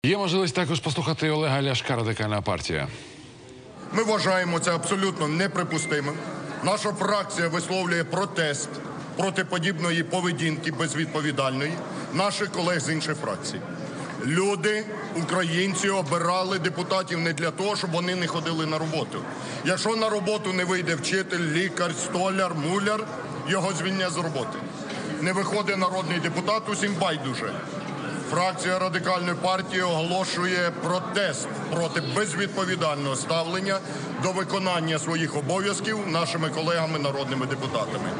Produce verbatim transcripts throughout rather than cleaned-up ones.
Є можливість також послухати Олега Ляшка, Радикальна партія. Ми вважаємо це абсолютно неприпустимим. Наша фракція висловлює протест проти подібної поведінки безвідповідальної наших колег з інших фракцій. Люди, українці, обирали депутатів не для того, щоб вони не ходили на роботу. Якщо на роботу не вийде вчитель, лікар, столяр, муляр, його звільнять з роботи. Не виходить народний депутат, усім байдуже. Фракція Радикальної партії оголошує протест проти безвідповідального ставлення до виконання своїх обов'язків нашими колегами народними депутатами.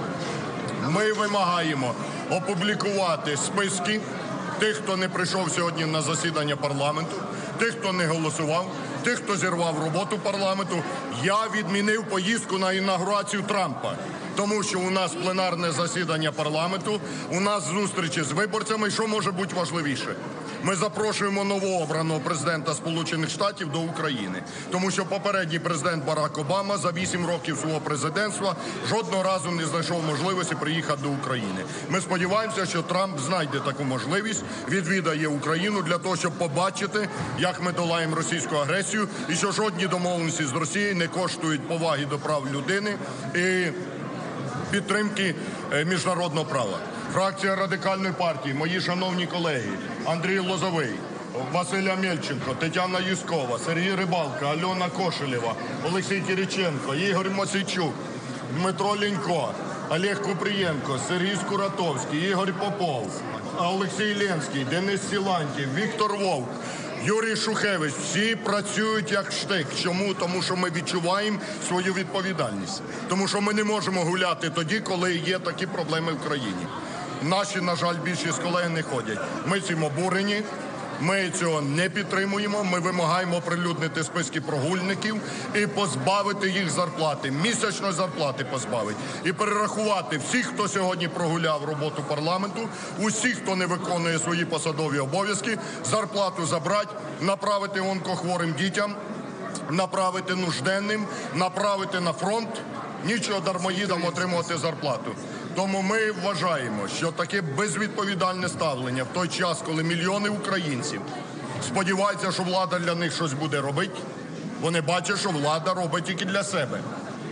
Ми вимагаємо опублікувати списки тих, хто не прийшов сьогодні на засідання парламенту, тих, хто не голосував, тих, хто зірвав роботу парламенту. Я відмінив поїздку на інаугурацію Трампа, тому що у нас пленарне засідання парламенту, у нас зустрічі з виборцями. Що може бути важливіше? Ми запрошуємо новообраного президента Сполучених Штатів до України, тому що попередній президент Барак Обама за вісім років свого президентства жодного разу не знайшов можливості приїхати до України. Ми сподіваємося, що Трамп знайде таку можливість, відвідає Україну для того, щоб побачити, як ми долаємо російську агресію і що жодні домовленості з Росією не коштують поваги до прав людини і підтримки міжнародного права. Фракція Радикальної партії, мої шановні колеги, Андрій Лозовий, Василь Амельченко, Тетяна Юзькова, Сергій Рибалка, Альона Кошелєва, Олексій Кириченко, Ігор Мосійчук, Дмитро Лінько, Олег Купрієнко, Сергій Скуратовський, Ігор Попов, Олексій Ленський, Денис Силантьєв, Віктор Вовк, Юрій Шухевич. Всі працюють як штик. Чому? Тому що ми відчуваємо свою відповідальність. Тому що ми не можемо гуляти тоді, коли є такі проблеми в країні. Наші, на жаль, більшість колег не ходять. Ми цим обурені. Ми цього не підтримуємо, ми вимагаємо оприлюднити списки прогульників і позбавити їх зарплати, місячної зарплати позбавити. І перерахувати всіх, хто сьогодні прогуляв роботу парламенту, усіх, хто не виконує свої посадові обов'язки, зарплату забрати, направити онкохворим дітям, направити нужденним, направити на фронт, нічого дармоїдам отримувати зарплату. Тому ми вважаємо, що таке безвідповідальне ставлення в той час, коли мільйони українців сподіваються, що влада для них щось буде робити, вони бачать, що влада робить тільки для себе.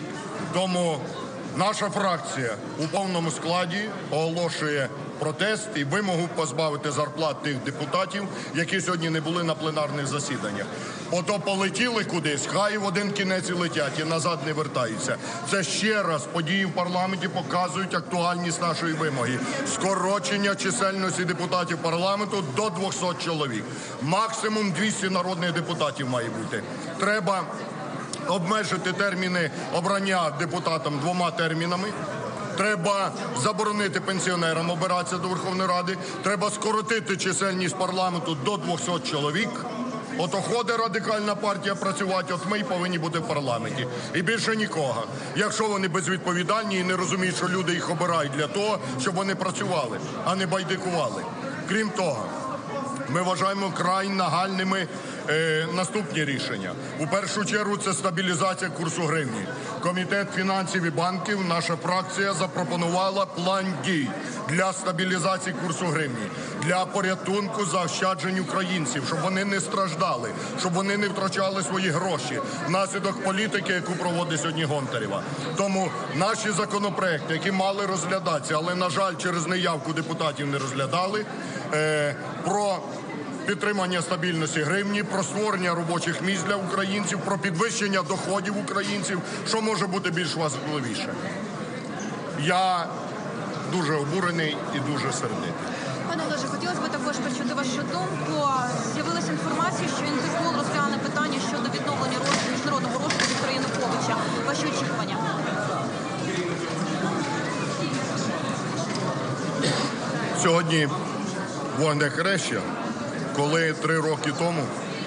Тому наша фракція у повному складі оголошує протест і вимогу позбавити зарплат тих депутатів, які сьогодні не були на пленарних засіданнях. Ото полетіли кудись, хай в один кінець і летять, і назад не вертаються. Це ще раз події в парламенті показують актуальність нашої вимоги. Скорочення чисельності депутатів парламенту до двохсот чоловік. Максимум двісті народних депутатів має бути. Треба обмежити терміни обрання депутатам двома термінами. Треба заборонити пенсіонерам обиратися до Верховної Ради. Треба скоротити чисельність парламенту до двохсот чоловік. Ото ходить Радикальна партія працювати, от ми й повинні бути в парламенті. І більше нікого. Якщо вони безвідповідальні і не розуміють, що люди їх обирають для того, щоб вони працювали, а не байдикували. Крім того, ми вважаємо край нагальними е, наступні рішення. У першу чергу це стабілізація курсу гривні. Комітет фінансів і банків, наша фракція запропонувала план дій для стабілізації курсу гривні, для порятунку заощаджень українців, щоб вони не страждали, щоб вони не втрачали свої гроші внаслідок політики, яку проводить сьогодні Гонтарева. Тому наші законопроекти, які мали розглядатися, але, на жаль, через неявку депутатів не розглядали, е, про підтримання стабільності гривні, про створення робочих місць для українців, про підвищення доходів українців, що може бути більш важливіше. Я дуже обурений і дуже сердитий. Пане Олеже, хотілося б також почути вашу думку. З'явилася інформація, що Інтерпол розгляне питання щодо відновлення розшуку, міжнародного розшуку від Януковича. Ваші очікування? Сьогодні вогнехреща, коли три роки тому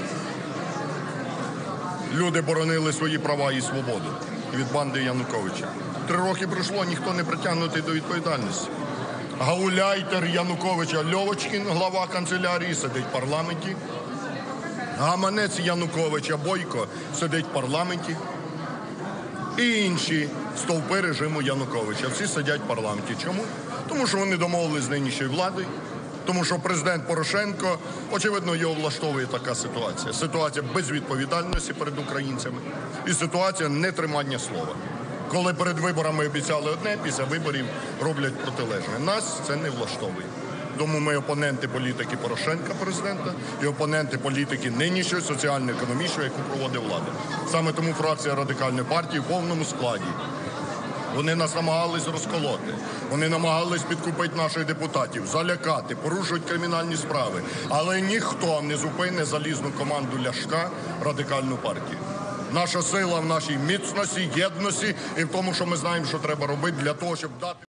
люди боронили свої права і свободу від банди Януковича. Три роки пройшло, ніхто не притягнутий до відповідальності. Гауляйтер Януковича Льовочкін, глава канцелярії, сидить в парламенті. Гаманець Януковича Бойко сидить в парламенті. І інші стовпи режиму Януковича. Всі сидять в парламенті. Чому? Тому що вони домовились з нинішньою владою, Тому що президент Порошенко, очевидно, його влаштовує така ситуація. Ситуація безвідповідальності перед українцями і ситуація нетримання слова. Коли перед виборами обіцяли одне, після виборів роблять протилежне. Нас це не влаштовує. Тому ми опоненти політики Порошенка, президента, і опоненти політики нинішньої соціально-економічної, яку проводить влада. Саме тому фракція Радикальної партії в повному складі. Вони нас намагались розколоти, вони намагались підкупити наших депутатів, залякати, порушують кримінальні справи. Але ніхто не зупине залізну команду Ляшка, Радикальну партію. Наша сила в нашій міцності, єдності і в тому, що ми знаємо, що треба робити для того, щоб дати...